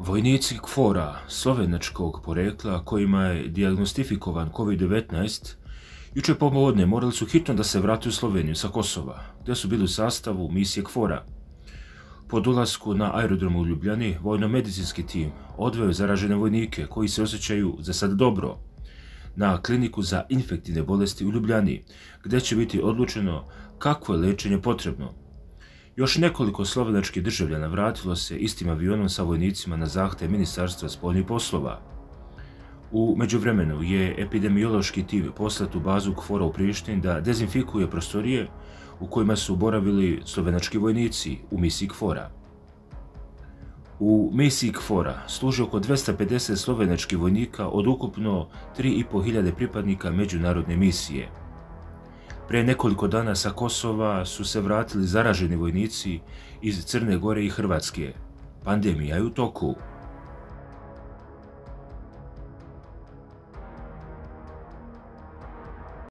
Vojnici KFOR-a slovenačkog porekla kojima je dijagnostifikovan COVID-19 jučer popodne morali su hitno da se vrate u Sloveniju sa Kosova, gdje su bili u sastavu misije KFOR-a. Po dolasku na aerodromu u Ljubljani, vojno-medicinski tim odveo je zaražene vojnike koji se osjećaju za sad dobro na kliniku za infektivne bolesti u Ljubljani, gdje će biti odlučeno kakvo je liječenje potrebno. Još nekoliko slovenačkih državljana vratilo se istim avionom sa vojnicima na zahtjev Ministarstva spoljnih poslova. U međuvremenu je epidemiološki tim poslat u bazu KFOR-a u Prištini da dezinfikuje prostorije u kojima su boravili slovenački vojnici u misiji KFOR-a. U misiji KFOR-a služi oko 250 slovenačkih vojnika od ukupno 3.500 pripadnika međunarodne misije. Prije nekoliko dana sa Kosova su se vratili zaraženi vojnici iz Crne Gore i Hrvatske. Pandemija je u toku.